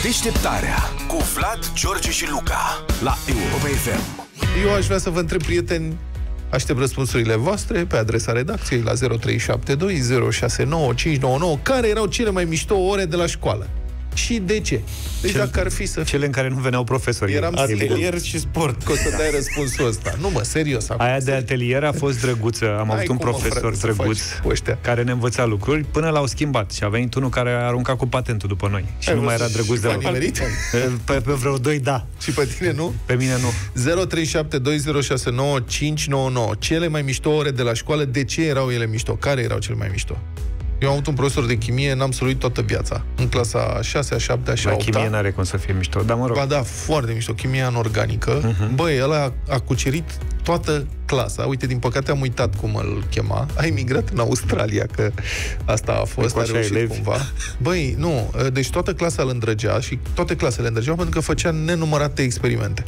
Deșteptarea cu Vlad, George și Luca la Europa FM. Eu aș vrea să vă întreb, prieteni, aștept răspunsurile voastre pe adresa redacției la 0372069599. Care erau cele mai mișto ore de la școală? Și de ce? Deci dacă ar fi să... Cele în care nu veneau profesorii. Eram atelier și sport. Că o să dai răspunsul ăsta. Nu mă, serios. Aia de atelier a fost drăguță. Am avut un profesor drăguț care ne învăța lucruri, până l-au schimbat. Și a venit unul care a aruncat cu patentul după noi. Și nu mai era drăguț de pe vreo 2, da. Și pe tine nu? Pe mine nu. 0372069599. Cele mai mișto ore de la școală, de ce erau ele mișto? Care erau cele mai mișto? Eu am avut un profesor de chimie, n-am săruit toată viața. În clasa 6-a, 7-a și 8-a. Chimie n-are cum să fie mișto, dar mă rog. Ba da, foarte mișto, chimia anorganică. Băi, ăla a cucerit toată clasa. Uite, din păcate am uitat cum îl chema. A emigrat în Australia, că asta a fost, a reușit elevi. Cumva. Băi, nu, deci toată clasa îl îndrăgea și toate clasele îl îndrăgeau pentru că făcea nenumărate experimente.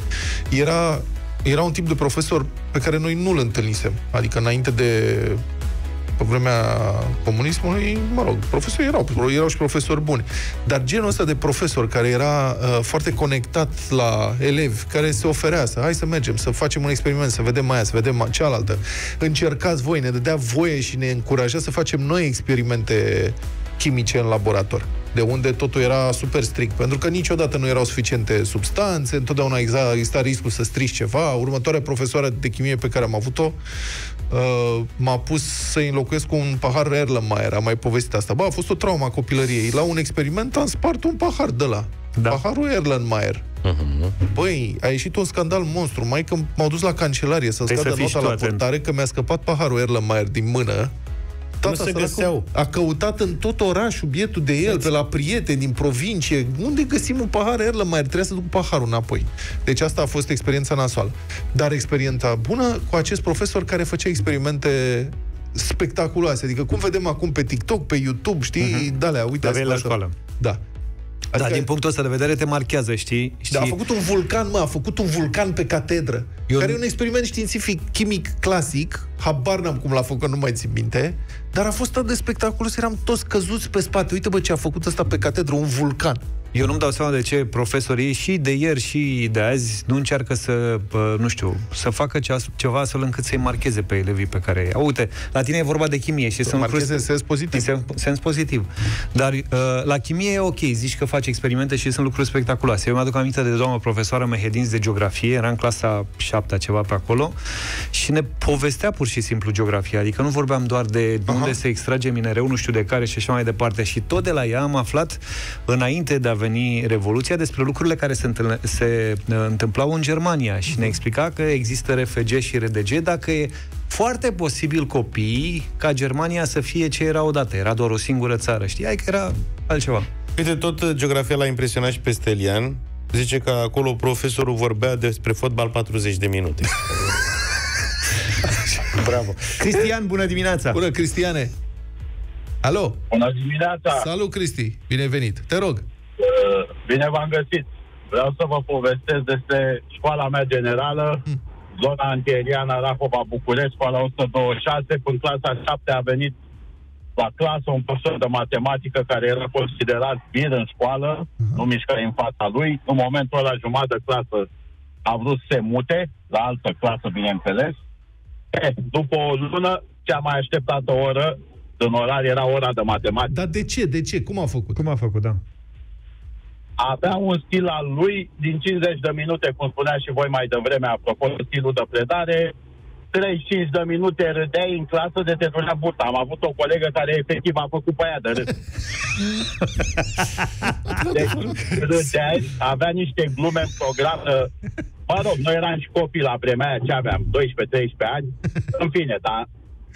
Era un tip de profesor pe care noi nu-l întâlnisem. Adică înainte de... pe vremea comunismului, mă rog, profesorii erau și profesori buni. Dar genul ăsta de profesor care era foarte conectat la elevi, care se oferea să, hai să mergem, să facem un experiment, să vedem aia, să vedem cealaltă. Încercați voi, ne dădea voie și ne încuraja să facem noi experimente chimice în laborator. De unde totul era super strict, pentru că niciodată nu erau suficiente substanțe, întotdeauna exista riscul să strici ceva. Următoarea profesoară de chimie pe care am avut-o m-a pus să-i înlocuiesc cu un pahar Erlenmeyer. Am mai povestit asta. A fost o traumă a copilăriei. La un experiment am spart un pahar de ăla. Da. Paharul Erlenmeyer. Băi, a ieșit un scandal monstru. Mai că m-au dus la cancelarie să scadă nota la portare, că mi-a scăpat paharul Erlenmeyer din mână. Nu se găseau. A căutat în tot orașul bietul de el, pe la prieteni din provincie. Unde găsim un pahar Erlenmeyer? Trebuia să duc paharul înapoi. Deci asta a fost experiența nasoală. Dar experiența bună cu acest profesor care făcea experimente spectaculoase. Adică cum vedem acum pe TikTok, pe YouTube, știi? Da, uite, la școală. Da. Adică, din punctul ăsta de vedere te marchează, știi? Da, a făcut un vulcan pe catedră, care e un experiment științific, chimic, clasic, habar n-am cum l-a făcut, nu mai țin minte, dar a fost atât de spectaculos, eram toți căzuți pe spate. Uite, bă, ce a făcut ăsta pe catedră, un vulcan. Eu nu-mi dau seama de ce profesorii și de ieri și de azi nu încearcă să, nu știu, să facă ceva astfel încât să-i marcheze pe elevii pe care... Uite, la tine e vorba de chimie și sunt marcheze în sens pozitiv. În sens pozitiv. Dar la chimie e ok, zici că faci experimente și sunt lucruri spectaculoase. Eu mi-aduc aminte de doamna profesoară Mehedinț de geografie, era în clasa 7-a, ceva pe acolo, și ne povestea pur și simplu geografia. Adică nu vorbeam doar de unde se extrage minereu, nu știu de care și așa mai departe. Și tot de la ea am aflat, înainte de a veni Revoluția, despre lucrurile care se întâmplau în Germania și ne explica că există RFG și RDG, dacă e foarte posibil copiii ca Germania să fie ce era odată. Era doar o singură țară. Știai că era altceva. Uite, tot geografia l-a impresionat și pe Stelian. Zice că acolo profesorul vorbea despre fotbal 40 de minute. Bravo. Cristian, bună dimineața! Bună, Cristiane! Alo! Bună dimineața! Salut, Cristi! Bine venit! Te rog! Bine v-am găsit! Vreau să vă povestesc despre școala mea generală, zona antieriană Rahova București, școala 126. În clasa 7 a venit la clasă un profesor de matematică care era considerat vir în școală, nu mișca în fața lui. În momentul ăla, jumătate de clasă a vrut să se mute la altă clasă, bineînțeles. După o lună, cea mai așteptată oră din orar era ora de matematică. Dar de ce? De ce? Cum a făcut? Cum a făcut, da? Avea un stil al lui, din 50 de minute, cum spunea și voi mai devreme, apropo de stilul de predare, 35 de minute râdeai în clasă de te durea burta. Am avut o colegă care efectiv a făcut pe aia de râs. Deci râdeai, avea niște glume în program. Mă rog, noi eram și copii la vremea aia, ce aveam? 12-13 ani? În fine, dar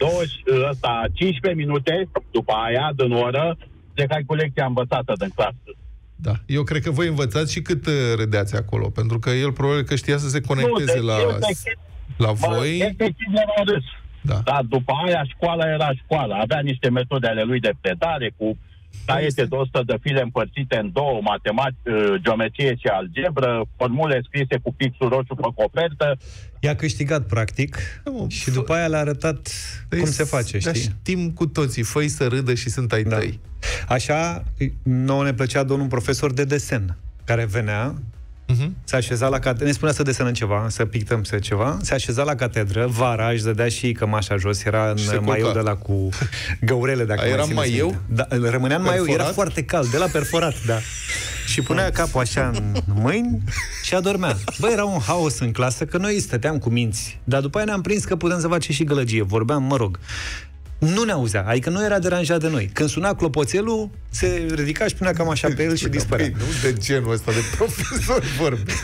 15 minute după aia, din oră, plecai cu lecția învățată din clasă. Da. Eu cred că voi învățați și cât râdeați acolo, pentru că el probabil că știa să se conecteze la voi. Efectiv era râs. Da. Dar după aia școala era școală. Avea niște metode ale lui de predare, cu caiete de 100 de file împărțite în două, geometrie și algebră, formule scrise cu pixul roșu pe copertă. I-a câștigat, practic, și după aia le-a arătat cum se face, știi? Știm cu toții, fă-i să râdă și sunt ai tăi. Așa, nouă ne plăcea domnul profesor de desen. care venea, se așeza la catedră, ne spunea să desenăm ceva, să pictăm ceva, se așeza la catedră, vara își dădea și cămașa jos, era în maieu de la cu găurele, dacă era maieu? Da, rămânea în maieu, era foarte cald, de la perforat, da. Și punea capul așa în mâini și adormea. Bă, era un haos în clasă, că noi stăteam cu minți, dar după aia ne-am prins că putem să facem și gălăgie, vorbeam, mă rog. Nu ne auzea, adică nu era deranjat de noi. Când suna clopoțelul, se ridica și punea cam așa pe el și dispărea. Nu de genul ăsta de profesor vorbesc.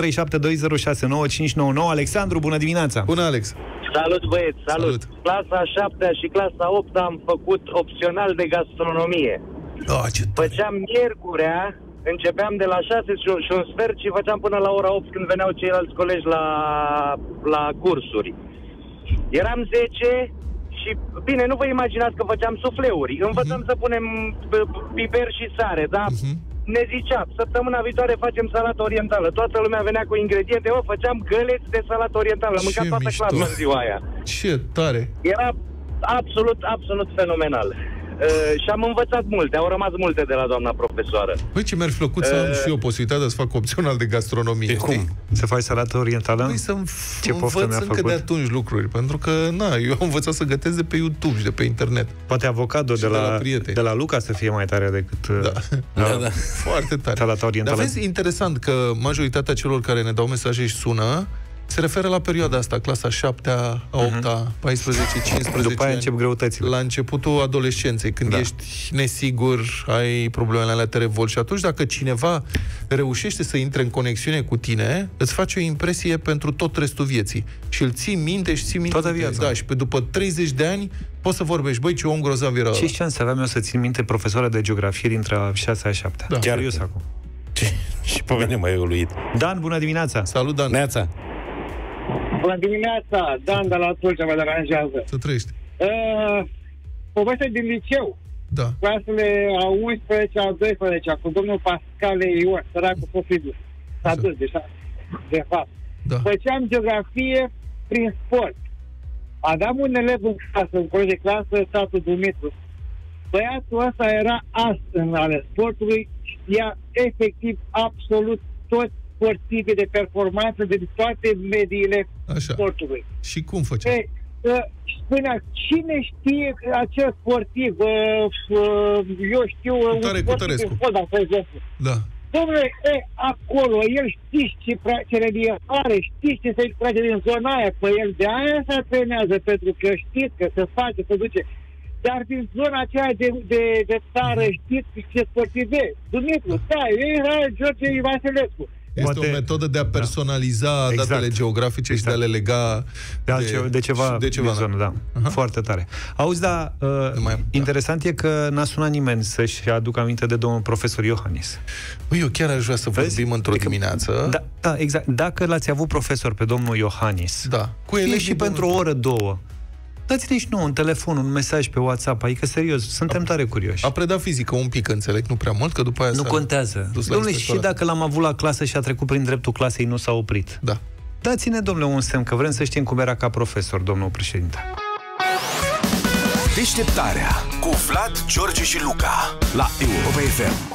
0372069599. Alexandru, bună dimineața! Bună, Alex! Salut, băieți, salut! Clasa 7-a și clasa 8-a am făcut opțional de gastronomie. Făceam miercurea, începeam de la 6 și un sfert și făceam până la ora 8 când veneau ceilalți colegi la cursuri. Eram 10... Și, bine, nu vă imaginați că făceam sufleuri. Învățăm să punem piper și sare, dar ne zicea, săptămâna viitoare facem salată orientală. Toată lumea venea cu ingrediente, făceam găleți de salată orientală. Am mâncat toată clasa în ziua aia. Ce tare! Era absolut fenomenal. Și am învățat multe, au rămas multe de la doamna profesoară. Păi ce mi-ar fi plăcut să am și eu posibilitatea să fac opțional de gastronomie. Cum? Să faci salată orientală? Păi să învăț încă de atunci lucruri, pentru că, eu am învățat să gătesc de pe YouTube și de pe internet. Poate avocado de la Luca să fie mai tare decât... Da. Foarte tare. Salata orientală. Dar vezi, interesant că majoritatea celor care ne dau mesaje și sună se referă la perioada asta, clasa 7-a, 8-a, 14, 15 După aia încep greutățile. La începutul adolescenței, când ești nesigur, ai problemele alea, te revolți. Și atunci, dacă cineva reușește să intre în conexiune cu tine, îți face o impresie pentru tot restul vieții. Și îl ții minte și ții minte. Toată viața. Da, și pe după 30 de ani poți să vorbești, băi, ce om grozav era ăla. Ce șanse aveam eu să țin minte profesoara de geografie dintre a 6-a și 7-a? Da. Chiar eu sunt acum. Și pe mine m-ai uluit. Dan, bună dimineața! Salut, Dan! Neața! Bună dimineața! Dan de la Tulcea mă deranjează. Să trăiești. Povestea din liceu. Da. Clasele a 11-a, a 12-a, cu domnul Pascal Ion, săracul Sofidus. S-a dus, de fapt. Da. Făceam geografie prin sport. Aveam un elev în clasă, un coleg de clasă, statul Dumitru. Băiatul ăsta era as în ale sportului, știa efectiv absolut toți sportivi de performanță din toate mediile sportului. Și cum făcea? Spunea, cine știe acel sportiv? Eu știu un sportiv de fotbal, de exemplu. Da. Dom'le, acolo, el știți ce religie are, știți ce se trage din zona aia, pe el de aia se antrenează, pentru că știți că se face, se duce. Dar din zona aceea de țară, știți ce sportiv e. Dumitru, era George Vasilescu. Este o metodă de a personaliza datele geografice și de a le lega de ceva din zonă, da. Foarte tare. Auzi, interesant e că n-a sunat nimeni să-și aducă aminte de domnul profesor Iohannis. Eu chiar aș vrea să vorbim într-o dimineață. Da, exact. Dacă l-ați avut profesor pe domnul Iohannis, fie și pentru o oră, două, dați-ne și nouă un telefon, un mesaj pe WhatsApp, adică serios, suntem tare curioși. A predat fizică un pic, înțeleg, nu prea mult, că după aia nu contează. Dom'le, și dacă l-am avut la clasă și a trecut prin dreptul clasei, nu s-a oprit. Da. Dați-ne, domnule, un semn, că vrem să știm cum era ca profesor, domnul președinte. Deșteptarea cu Vlad, George și Luca la Europa FM.